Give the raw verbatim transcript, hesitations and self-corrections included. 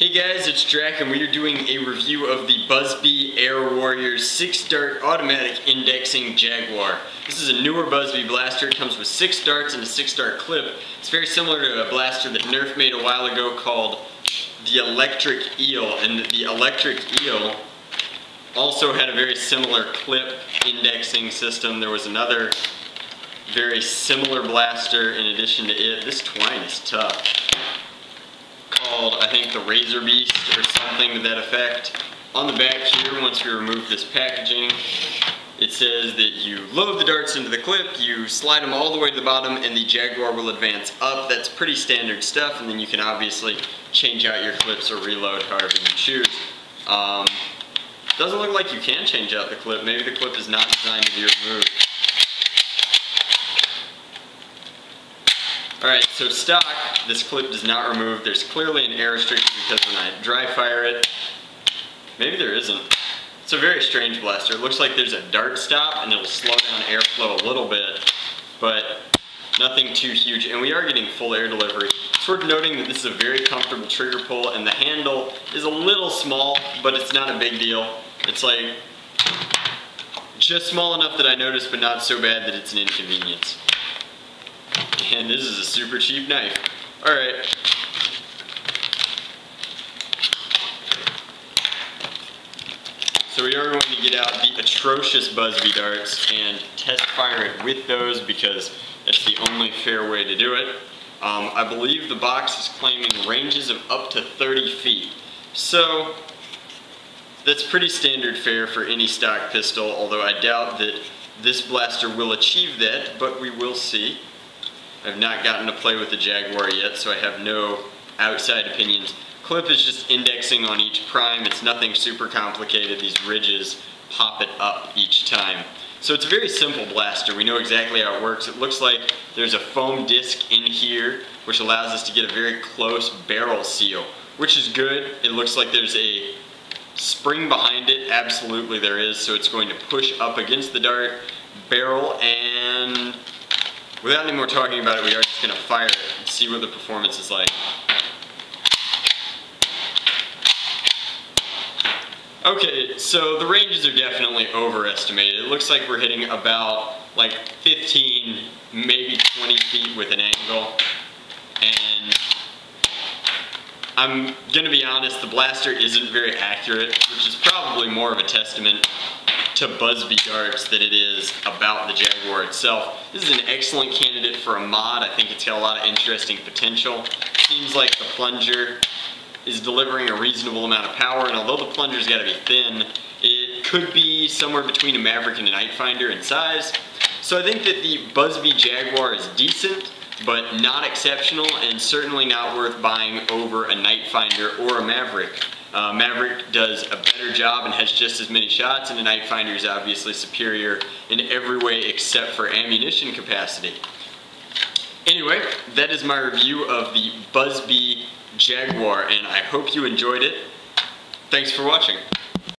Hey guys, it's Drac and we are doing a review of the Buzz Bee Air Warriors six dart Automatic Indexing Jaguar. This is a newer Buzz Bee blaster. It comes with six darts and a six dart clip. It's very similar to a blaster that Nerf made a while ago called the Electric Eel, and the Electric Eel also had a very similar clip indexing system. There was another very similar blaster in addition to it. This twine is tough. Called, I think, the Razor Beast or something to that effect. On the back here, once we remove this packaging, it says that you load the darts into the clip, you slide them all the way to the bottom, and the Jaguar will advance up. That's pretty standard stuff, and then you can obviously change out your clips or reload however you choose. Um, doesn't look like you can change out the clip. Maybe the clip is not designed to be removed. Alright, so stock, this clip does not remove. There's clearly an air restriction because when I dry fire it, maybe there isn't. It's a very strange blaster. It looks like there's a dart stop and it'll slow down airflow a little bit, but nothing too huge. And we are getting full air delivery. It's worth noting that this is a very comfortable trigger pull and the handle is a little small, but it's not a big deal. It's like just small enough that I notice, but not so bad that it's an inconvenience. And this is a super cheap knife. Alright. So we are going to get out the atrocious Buzz Bee darts and test fire it with those because that's the only fair way to do it. Um, I believe the box is claiming ranges of up to thirty feet. So that's pretty standard fare for any stock pistol, although I doubt that this blaster will achieve that, but we will see. I've not gotten to play with the Jaguar yet, so I have no outside opinions. Clip is just indexing on each prime. It's nothing super complicated. These ridges pop it up each time. So it's a very simple blaster. We know exactly how it works. It looks like there's a foam disc in here, which allows us to get a very close barrel seal, which is good. It looks like there's a spring behind it. Absolutely there is. So it's going to push up against the dart barrel, and without any more talking about it, we are just going to fire it and see what the performance is like. Okay, so the ranges are definitely overestimated. It looks like we're hitting about like fifteen, maybe twenty feet with an angle. And I'm going to be honest, the blaster isn't very accurate, which is probably more of a testament to Buzz Bee darts than it is about the Jaguar itself. This is an excellent candidate for a mod. I think it's got a lot of interesting potential. Seems like the plunger is delivering a reasonable amount of power, and although the plunger's got to be thin, it could be somewhere between a Maverick and a Nitefinder in size. So I think that the Buzz Bee Jaguar is decent, but not exceptional, and certainly not worth buying over a Nitefinder or a Maverick. Uh, Maverick does a better job and has just as many shots, and the Nitefinder is obviously superior in every way except for ammunition capacity. Anyway, that is my review of the Buzz Bee Jaguar, and I hope you enjoyed it. Thanks for watching.